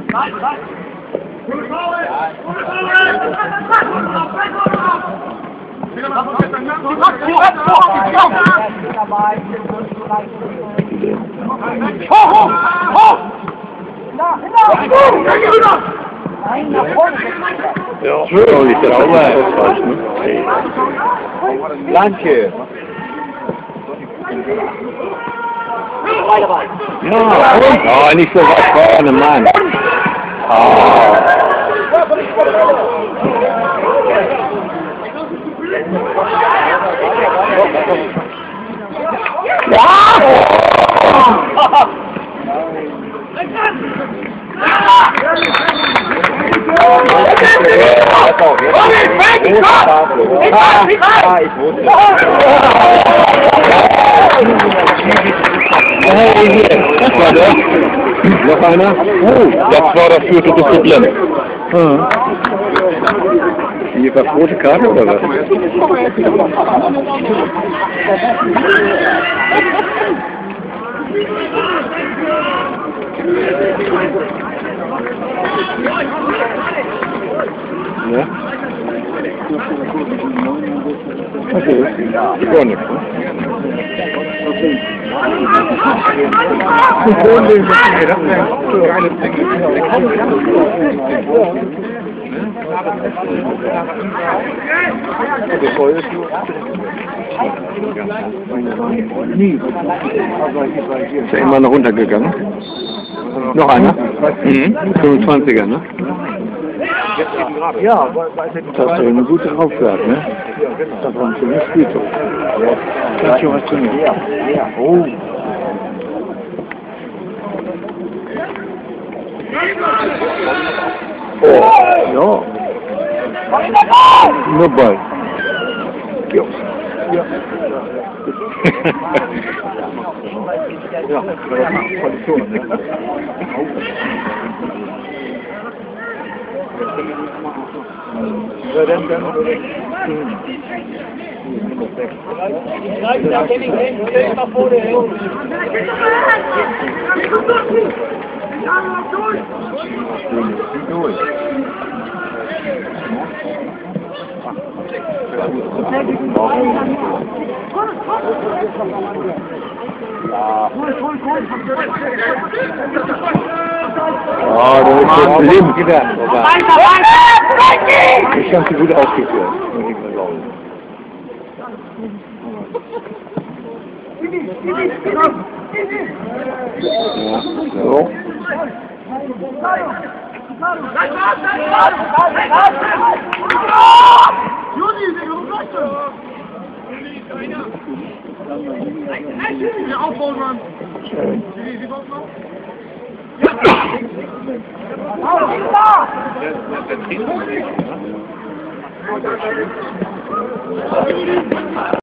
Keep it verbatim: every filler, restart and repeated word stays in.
Ja, oh, ich glaube, danke. Ja, oh, nicht so weit vorne, Mann. Oh. Hey, hier, das war der. Noch einer? Oh, das war das vierte Disziplin. Hm. Hier war rote Karte oder was? Ja? Okay, gar nichts, ne? Ist ja immer noch runtergegangen. Noch einer? Mhm. fünfundzwanziger, ne? Ja, das ist eine gute Aufgabe, ne? Das war ein schönes Spielzeug. Das ist schon was zu nehmen. Oh. Oh, ja. Nur Ball. Jo. Ja. Ja, das macht Kondition, ne? Ja, dann, dann, da kenne ich den, stell dich mal vor, der Junge. Durch. Oh, du bist schon blind. Ich habe sie gut ausgeführt. Ja, so. Schön.